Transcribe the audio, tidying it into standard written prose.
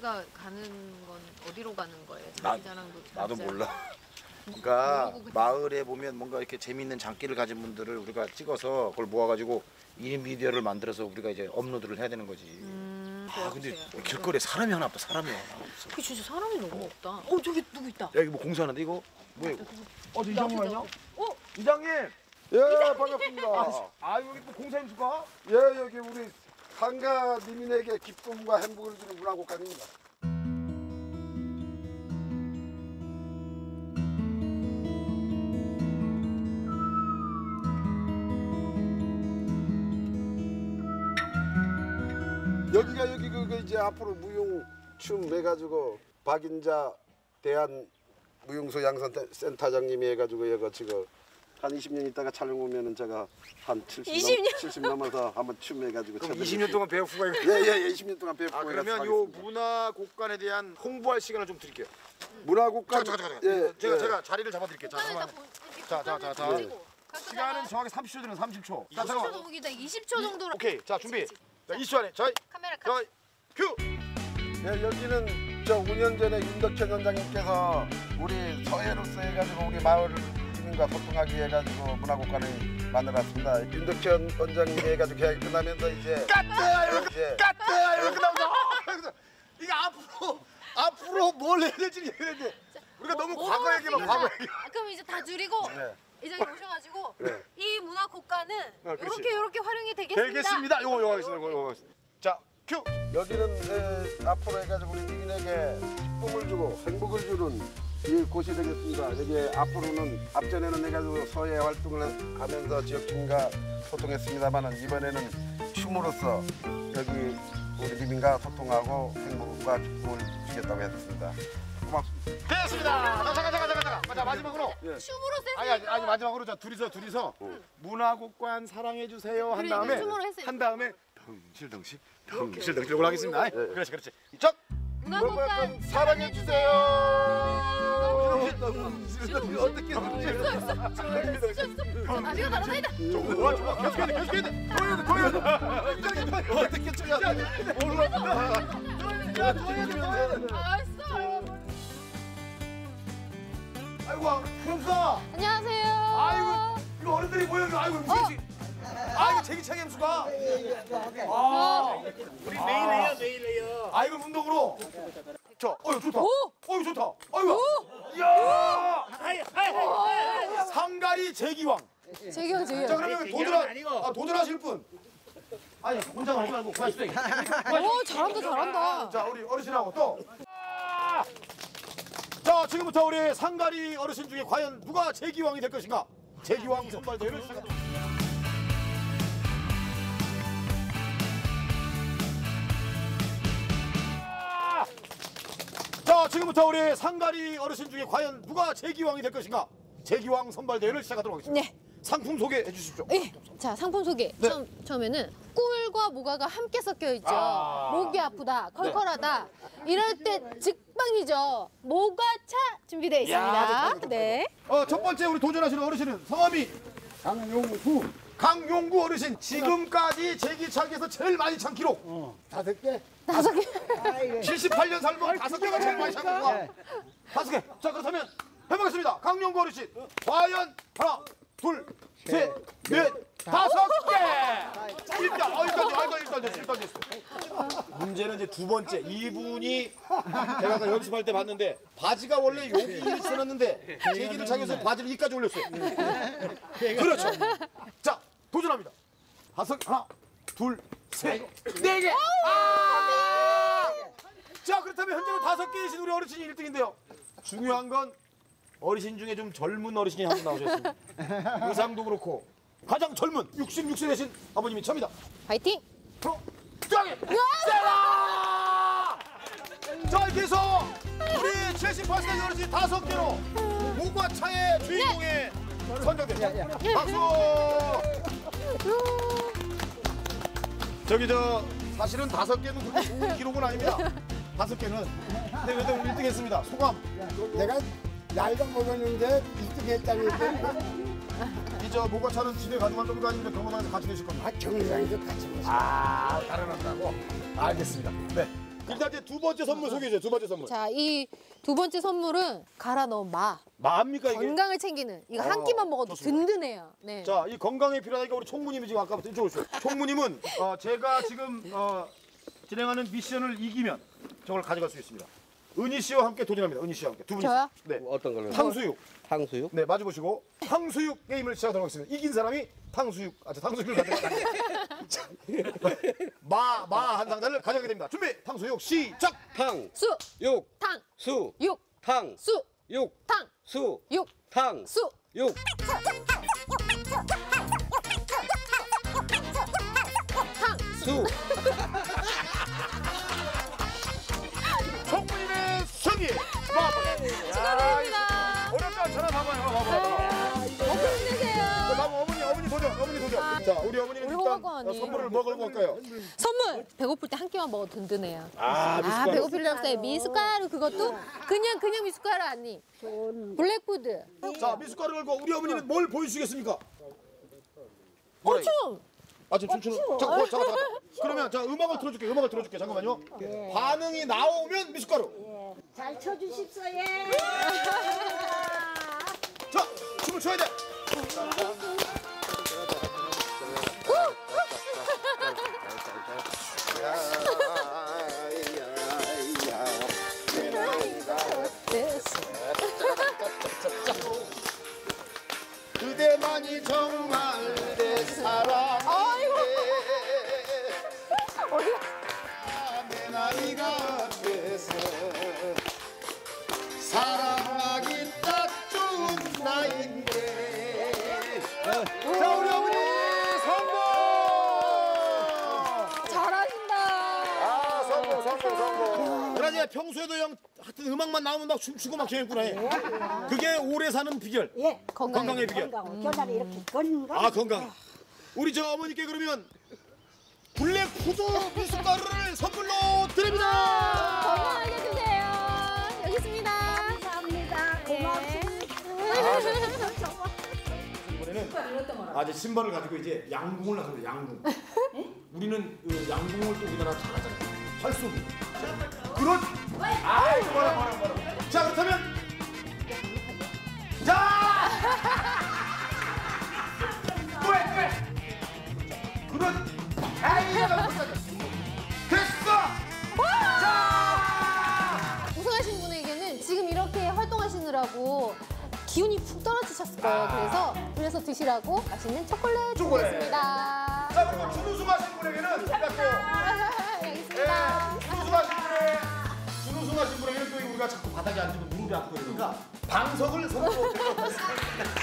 저희가 가는 건 어디로 가는 거예요? 자랑도 나도 몰라. 그러니까 마을에 보면 뭔가 이렇게 재미있는 장기를 가진 분들을 우리가 찍어서 그걸 모아가지고 1인 미디어를 만들어서 우리가 이제 업로드를 해야 되는 거지. 아 근데 길거리에 사람이 하나 없다. 사람이 하나 없어. 그 진짜 사람이 너무 없다. 저기 누구 있다. 여기 뭐 공사하는데 이거 뭐야 이거? 저 이장님 아니야? 이장님. 예, 반갑습니다. 여기 또 공사님수가? 예, 여기 우리 상가 리민에게 기쁨과 행복을 주는 문화국가입니다. 여기가 여기 그 이제 앞으로 무용춤 해가지고 박인자 대한 무용소 양산센터장님이 해가지고 여기 지금 한 20년 있다가 촬영 오면은 제가 한 70 넘어서 한번 춤 해가지고. 그럼 20년 동안 배우고 가요? 예, 20년 동안 배우고. 그러면 요 문화국관에 대한 홍보할 시간을 좀 드릴게요. 문화국관. 잠깐. 예, 제가 자리를 잡아드릴게요. 자. 시간은 정확히 30초 드는 30초. 20초 정도로. 오케이. 자, 준비. 자, 20초 안에 저희 카메라 큐. 예, 여기는 저 5년 전에 윤덕현 원장님께서 우리 서해로서 해가지고 우리 마을 주민과 소통하기 위해 가지고 문화국관을 만들었습니다. 윤덕현 원장님이 해가지고 계약이 끝나면서 이제 까뜨! 이거 끝나면서 이게 앞으로 뭘 해야 될지 얘기했는데 우리가 너무 과거 얘기만 과거 얘기. 그럼 이제 다 줄이고 네. 이장님 오셔가지고 네. 이 문화국가는 그렇지. 이렇게 활용이 되겠습니다. 되겠습니다. 요거 하겠습니다. 자, 큐. 여기는 앞으로 해가지고 우리 주민에게 기쁨을 주고 행복을 주는 이 곳이 되겠습니다. 여기 앞으로는 앞전에는 해가지고 서해 활동을 하면서 지역 주민과 소통했습니다만은 이번에는 춤으로써 여기 우리 주민과 소통하고 행복과 기쁨을 주겠다고 했습니다. 고맙습니다. 됐습니다. 잠깐. 자, 마지막으로. 춤으로 아니 마지막으로 자 둘이서 문화국관 사랑해 주세요 한 다음에 춤으로 했어요. 덩실덩실 하겠습니다. 그렇지. 이쪽 문화국관 사랑해 주세요. 어떻게 나비가 날아다니다. 좋아. 계속해야 돼. 어떻게 쳐야 돼? 알았어. 아이고, 그럼사. 안녕하세요. 아이고, 이거 어른들이 모여서 아이고 무슨 이거 제기차기 햄수가. 우리 메일레이어. 아이고 운동으로. 자, 좋다. 좋다. 아이고. 이야. 상가리 제기왕. 제기요. 자, 그러면 도전하실 분. 아니, 혼자 하지 말고 그만 주세요. 잘한다. 자, 우리 어르신하고 또. 자, 지금부터 우리 상가리 어르신 중에 과연 누가 제기왕이 될 것인가? 제기왕 선발대회를 시작합니다. 자, 지금부터 우리 상가리 어르신 중에 과연 누가 제기왕이 될 것인가? 제기왕 선발대회를 시작하도록 하겠습니다. 네. 상품 소개해 주십시오. 자, 상품 소개. 처음에는 꿀과 모가가 함께 섞여 있죠. 목이 아프다, 컬컬하다. 이럴 때 직방이죠. 모가차 준비되어 있습니다. 네. 첫 번째 우리 도전하시는 어르신은 성함이 강용구 어르신. 지금까지 제기차기에서 제일 많이 찬 기록. 5개. 5개. 78년 살고 5개가 제일 많이 찬 거야. 5개. 자, 그렇다면 해보겠습니다. 강용구 어르신. 과연 하나, 둘, 셋, 넷, 5개! 일단 됐어. 문제는 이제 두 번째. 이분이 제가 아까 연습할 때 봤는데 바지가 원래 여기 있었는데 제기를 착용해서 바지를 여기까지 올렸어요. 그렇죠. 자, 도전합니다. 5개. 하나, 둘, 셋, 4개! 자, 그렇다면 현재는 5개이신 우리 어르신이 1등인데요. 중요한 건 어르신 중에 좀 젊은 어르신이 한 분 나오셨습니다. 의상도 그렇고 가장 젊은 66세 되신 아버님이 찹니다. 파이팅! 짱이! 세라! 자, 이렇게 해서 우리 78세 어르신 5개로 모과차의 주인공에 선정됩니다. 박수! 사실은 5개는 그렇게 좋은 기록은 아닙니다. 5개는. 근데 그래도 1등 했습니다. 소감. 내가 나이가 먹었는데 1등 했다고 이 모과차는 집에 가져갈 정도 아닌데 경험하면서 같이 드실 겁니다. 경상에서 같이 먹었어. 다른 한다고? 알겠습니다. 네. 일단 이제 두 번째 선물 소개해 주세요. 두 번째 선물. 자, 이 두 번째 선물은 갈아 넣은 마. 마입니까 이게? 건강을 챙기는. 이거 한 끼만 먹어도 든든해요. 네. 자, 이 건강에 필요하니까 우리 총무님이 지금 아까부터 이쪽으로 오시죠. 총무님은 제가 지금 진행하는 미션을 이기면 저걸 가져갈 수 있습니다. 은희 씨와 함께 도전합니다. 은희 씨와 함께 두 분이서. 저요? 네. 어떤 걸로? 탕수육. 탕수육? 네, 마주 보시고 탕수육 게임을 시작하도록 하겠습니다. 이긴 사람이 탕수육을 가져가. 마 한 상자를 가져가게 됩니다. 준비. 탕수육 시작. 탕, 수, 육, 탕, 수, 육, 탕, 수, 육, 탕, 수, 육, 탕, 수. 육. 탕. 수. 총무님의 승리. 축하드립니다. 어렵지 않잖아. 봐봐요. 힘내세요. 어머니 도전. 자, 우리 어머니는 우리 일단 호박과 언니. 선물을 뭐 걸고 갈까요? 선물. 배고플 때 한 끼만 먹어도 든든해요. 미숫가루. 배고플 때 미숫가루 그것도 그냥 미숫가루 아니. 블랙푸드. 자, 미숫가루 걸고 우리 어머니는 뭘 보여주시겠습니까? 춤. 지금 춤추는. 잠깐. 그러면 자, 음악을 틀어줄게. 잠깐만요. 반응이 나오면 미숫가루. 잘 쳐주십시오. 예. 자, 춤을 춰야 돼. 그대만이 정말 내 사랑인데 내 나이가 돼서 사랑하기 딱 좋은 나이인데. 자, 우리 어머니 성공! 잘하신다. 성공. 그러지 평소에도 형 하여튼 음악만 나오면 막 춤추고 막 재밌구나 해. 그게 오래 사는 비결. 예. 건강의 비결. 겨자리 이렇게 건강. 건강. 우리 저 어머니께 그러면 블랙푸드 미숫가루를 선물로 드립니다. 건강하게 드세요. 여기 있습니다. 감사합니다. 고맙습니다. 이번에는 이제 신발을 가지고 이제 양궁을 나섭니다. 양궁. 우리는 그 양궁을 또 우리나라 잘하잖아요. 활쏘기. 그렇. 뭐라. 자, 그렇다면 자. 그렇. 됐어. 자. 우승하신 분에게는 지금 이렇게 활동하시느라고 기운이 푹 떨어지셨을 거예요. 그래서 드시라고 맛있는 초콜릿 준비했습니다. 자, 그리고 준우승하신 분에게는 우리가 또 여기 있습니다. 준우승하신 분에게는 또 우리가 자꾸 바닥에 앉으면 무릎이 아프고 그러니까 방석을 선물로 드리도록 하겠습니다.